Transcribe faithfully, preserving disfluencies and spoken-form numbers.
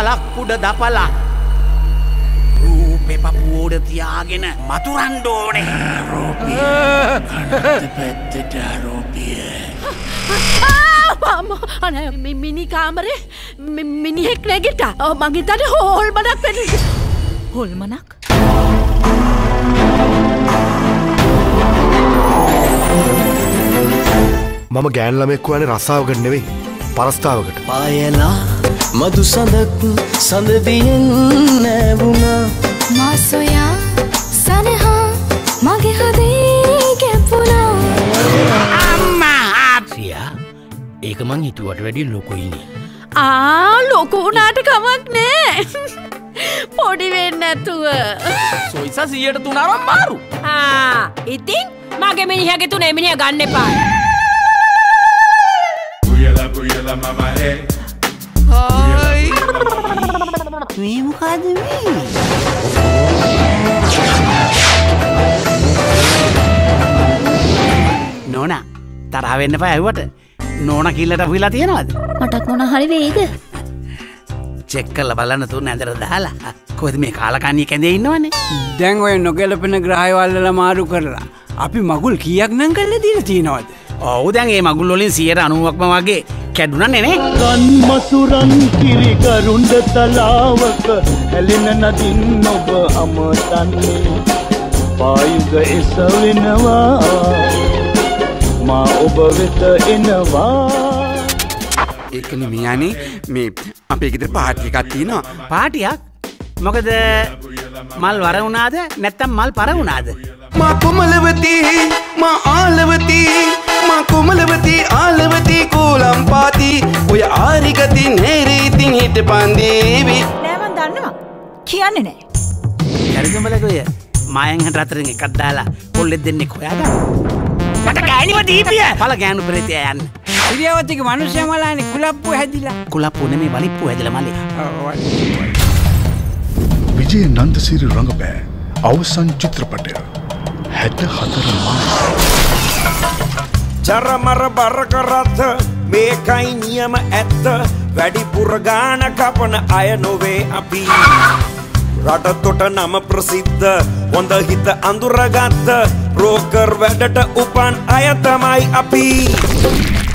වලක් පුඩ දපලා රූපේ පපුවෝඩ තියාගෙන මතුරන්න ඕනේ. රූපිය පැත්තට රූපිය. අනේ මිනි කාමරේ මිනිහෙක් නැගිට්ටා. මං හිතන්නේ හොල්මනක් වෙන්න. හොල්මනක්? මම ගෑන් ළමෙක් වුණේ රස්සාවකට නෙවෙයි පරස්තාවකට. පායලා මදු සඳක් සඳ වියෙන් නැවුණා. මා සොයා සනහා මගේ හදේ කැපුණා. අම්මා ආපියා ඒක මං හිතුවට වැඩි ලොකුයිනේ. ආ ලොකු වුණාට කමක් නෑ. පොඩි වෙන්නේ නැතුව. සොයිසා සියයට තුන අරන් මාරු. ආ ඉතින් මගේ මිනිහගේ තුනේ මිනිහ ගන්න එපා. Buyala buyala mama hey. Hai. මේ මොකද මේ? නෝනා තරහ වෙන්න එපා ඇහුවට. නෝනා කිල්ලට හුවිලා තියනවද? මටත් මොන හරි වෙයිද? චෙක් කරලා බලන්න තුන ඇඳලා දාලා. කොහෙද මේ කාලකන්ණිය කැඳේ ඉන්නවනේ? දැන් ඔය නොගැලපෙන ග්‍රහයවල් වල මාරු කරලා අපි මගුල් කීයක් නම් කරලා දීලා තියෙනවද? ඔව් දැන් මේ මගුල් වලින් සියයට අනූවක්ම වගේ කැඩුණානේ නේ. රන් මසුරන් කිරි කරුණ්ඩ තලාවක ඇලෙන නදින් ඔබ අමතන්නේ. පායුග එසවෙනවා මා ඔබ වෙත එනවා. ඒකනේ මියානේ මේ අපේ ගෙදර පාටි එකක් තියෙනවා. පාටියක්? මොකද මල් වර වුණාද නැත්තම් මල් පර වුණාද? මා කොමලවති මා ආලවති මා කොමලවති ආලවති කෝලම් පාති ඔය ආරිගති නේරීතින් හිටපන් දේවි. නෑ මන් දන්නවා. කියන්නේ නෑ. හරිගමලකෝය මායන් හට අතරින් එකක් දාලා කොල්ලෙක් දෙන්නෙක් හොයාගන්න. මට ගෑණිව දීපිය. පළ ගෑනු පෙරේතය යන්න. ඉරියවතික මිනිස්සු මලානේ කුලප්පු හැදිලා. කුලප්පු නෙමෙයි වලිප්පු හැදිලා මලේ. විජය නන්දසිරි රංගපෑ අවසන් චිත්‍රපටය හැට හතර මාස. ජරමර බර කරත් මේකයි නියම ඇත්ත. වැඩිපුර ගාන කපන අය නොවේ අපි. රටතොට නම ප්‍රසිද්ධ හොඳ හිත අඳුරගත්ත බ්‍රෝකර් වැඩට උපන් අය තමයි අපි.